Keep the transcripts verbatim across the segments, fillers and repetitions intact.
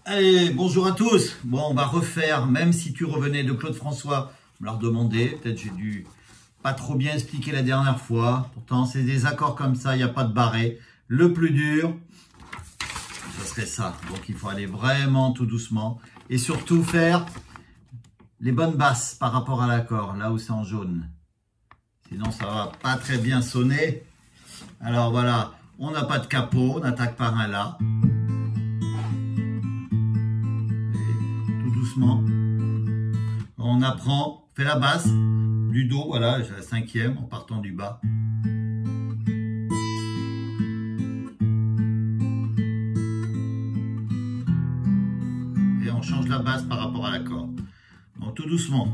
Allez, bonjour à tous. Bon, on va refaire, même si tu revenais de Claude François, me leur demander. Peut-être j'ai dû pas trop bien expliquer la dernière fois. Pourtant, c'est des accords comme ça, il n'y a pas de barré. Le plus dur, ce serait ça. Donc, il faut aller vraiment tout doucement. Et surtout faire les bonnes basses par rapport à l'accord, là où c'est en jaune. Sinon, ça va pas très bien sonner. Alors voilà, on n'a pas de capot, on attaque par un La. Doucement. On apprend, fait la basse du Do, voilà, j'ai la cinquième en partant du bas. Et on change la basse par rapport à l'accord. Donc tout doucement.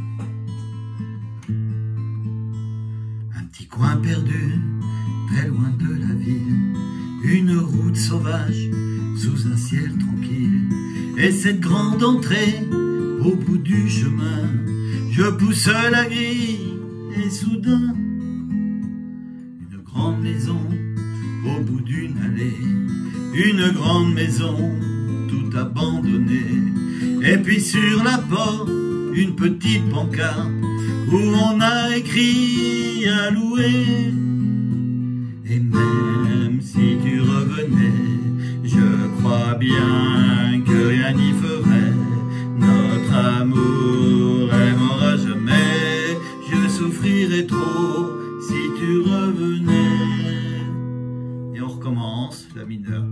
Un petit coin perdu, très loin de la ville, une route sauvage sous un ciel tranquille. Et cette grande entrée, au bout du chemin, je pousse la grille et soudain, une grande maison au bout d'une allée, une grande maison tout abandonnée. Et puis sur la porte, une petite pancarte où on a écrit à louer. Et même si tu revenais, je crois bien que rien n'y ferait. Notre amour aimera jamais. Je souffrirais trop si tu revenais. Et on recommence la mineure.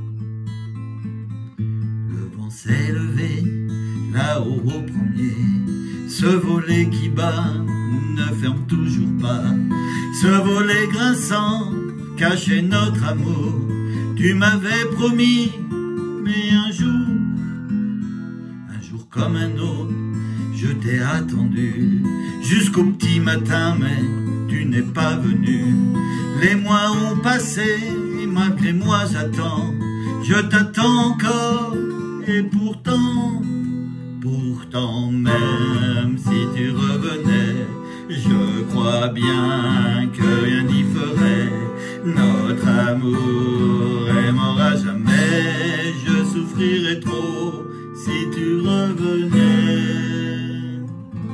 Le vent s'est levé là-haut au premier. Ce volet qui bat ne ferme toujours pas. Ce volet grinçant cachait notre amour. Tu m'avais promis, mais un jour, un jour comme un autre, je t'ai attendu jusqu'au petit matin, mais tu n'es pas venu. Les mois ont passé et malgré moi j'attends, je t'attends encore et pourtant, pourtant même si tu revenais, je crois bien que rien n'y ferait. Notre amour aimera jamais, je souffrirais trop si tu revenais.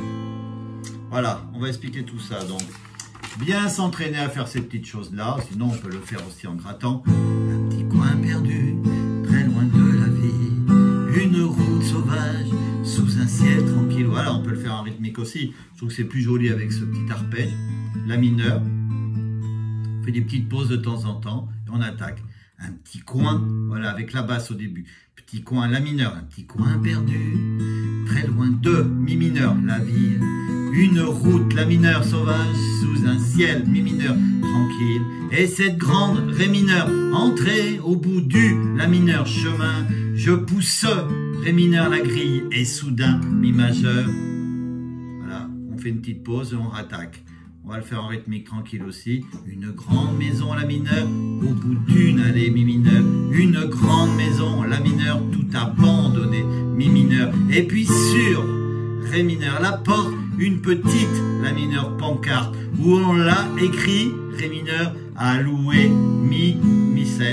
Voilà, on va expliquer tout ça. Donc, bien s'entraîner à faire ces petites choses-là, sinon on peut le faire aussi en grattant. Un petit coin perdu, très loin de la vie, une route sauvage sous un ciel tranquille. Voilà, on peut le faire en rythmique aussi. Je trouve que c'est plus joli avec ce petit arpège. La mineure. On fait des petites pauses de temps en temps et on attaque. Un petit coin, voilà, avec la basse au début. Petit coin, la mineure, un petit coin perdu, très loin de mi mineur, la ville. Une route, la mineure sauvage, sous un ciel, mi mineur, tranquille. Et cette grande ré mineur, entrée au bout du la mineur chemin. Je pousse ré mineur, la grille, et soudain, mi majeur. Voilà, on fait une petite pause et on rattaque. On va le faire en rythmique tranquille aussi. Une grande maison, la mineure, au bout d'une allée, mi mineur. Une grande maison, la mineure, tout abandonné, mi mineur. Et puis sur ré mineur, la porte, une petite, la mineure pancarte, où on l'a écrit, ré mineur, à louer, mi, mi sept.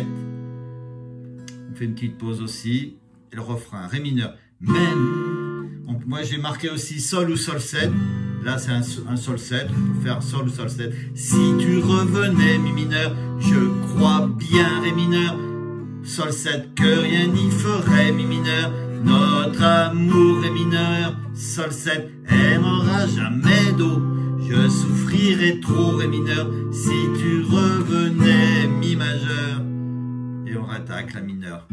On fait une petite pause aussi. Et le refrain, ré mineur, même. On, moi j'ai marqué aussi sol ou sol sept. Là, c'est un, un sol sept, on peut faire sol ou sol sept. Si tu revenais, mi mineur, je crois bien, ré mineur, sol sept, que rien n'y ferait, mi mineur. Notre amour, ré mineur, sol sept, aimera jamais do. Je souffrirais trop, ré mineur, si tu revenais, mi majeur. Et on rattaque la mineure.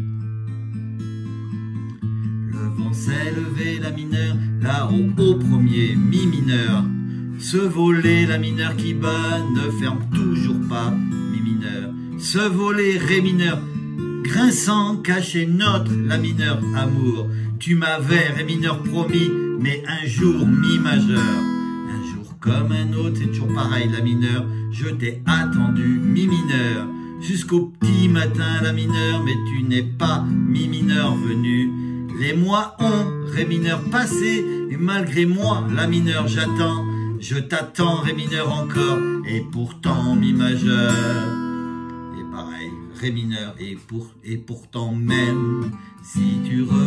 Le vent s'est levé, la mineure, là-haut au premier, mi mineur. Ce volet, la mineure qui bat, ne ferme toujours pas, mi mineur. Ce volet, ré mineur, grinçant, cachait notre, la mineure, amour. Tu m'avais, ré mineur, promis, mais un jour, mi majeur. Un jour comme un autre, c'est toujours pareil, la mineure. Je t'ai attendu, mi mineur. Jusqu'au petit matin, la mineure, mais tu n'es pas, mi mineur, venu. Les mois ont, ré mineur, passé, et malgré moi, la mineure, j'attends. Je t'attends, ré mineur encore, et pourtant, mi majeur. Et pareil, ré mineur, et, pour, et pourtant même, si tu re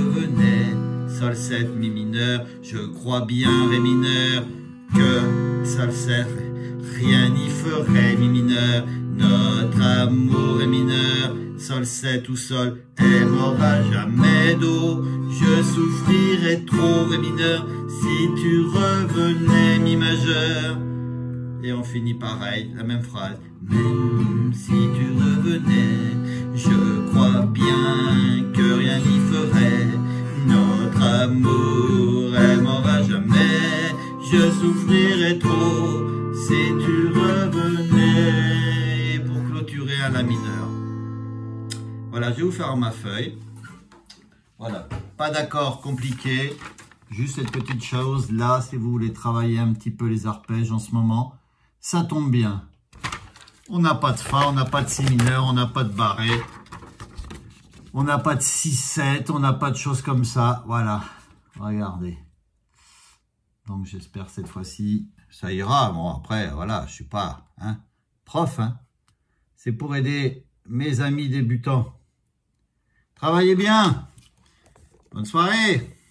sol, sept, mi mineur. Je crois bien, ré mineur, que sol, sept, rien n'y ferait, mi mineur. Notre amour est mineur, sol, sept ou sol, elle m'aura jamais d'eau. Je souffrirais trop, ré mineur, si tu revenais, mi majeur. Et on finit pareil, la même phrase. Même si tu revenais, je crois bien que rien n'y ferait. Notre amour, elle m'aura jamais. Je souffrirais trop si tu revenais. Et pour clôturer à la mineure. Voilà, je vais vous faire ma feuille. Voilà, pas d'accord compliqué. Juste cette petite chose là, si vous voulez travailler un petit peu les arpèges en ce moment, ça tombe bien. On n'a pas de fa, on n'a pas de si mineur, on n'a pas de barré. On n'a pas de six sept, on n'a pas de choses comme ça. Voilà, regardez. Donc j'espère cette fois-ci, ça ira. Bon après, voilà, je suis pas hein, prof. Hein. C'est pour aider mes amis débutants. Travaillez bien. Bonne soirée.